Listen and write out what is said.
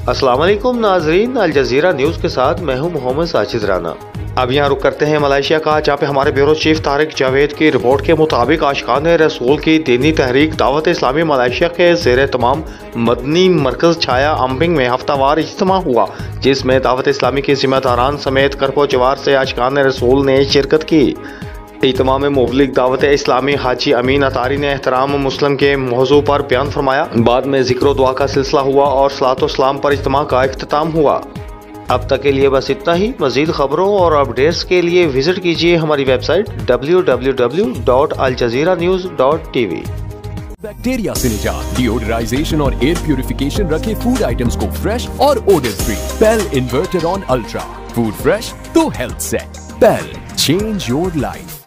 अस्सलाम वालेकुम नाजरीन, अल जजीरा न्यूज़ के साथ मैं हूं मोहम्मद साजिद राना। अब यहाँ रुक करते हैं मलेशिया का, जहाँ पे हमारे ब्यूरो चीफ तारिक जावेद की रिपोर्ट के मुताबिक आशिकान रसूल की दीनी तहरीक दावत इस्लामी मलेशिया के ज़ेर तमाम मदनी मरकज़ छाया अम्बिंग में हफ्तावार इज्तिमा हुआ, जिसमें दावत इस्लामी की जिम्मेदारान समेत करपो जवार से आशिकान रसूल ने शिरकत की। इज्तिमा में मुबलिक दावत इस्लामी हाजी अमीन अतारी ने एहतराम मुस्लिम के मौजू पर बयान फरमाया। बाद में जिक्र दुआ का सिलसिला हुआ और सलातो सलाम पर इज्तिमा का इख्तिताम हुआ। अब तक के लिए बस इतना ही। मजीद खबरों और अपडेट्स के लिए विजिट कीजिए हमारी वेबसाइट www.aljazeeranews.tv। बैक्टीरिया से निजात, डिओडराइजेशन और एयर प्यूरिफिकेशन रखे फूड आइटम्स को फ्रेश और odour free. PEL inverter on ultra, food fresh तो health set. PEL, change your life.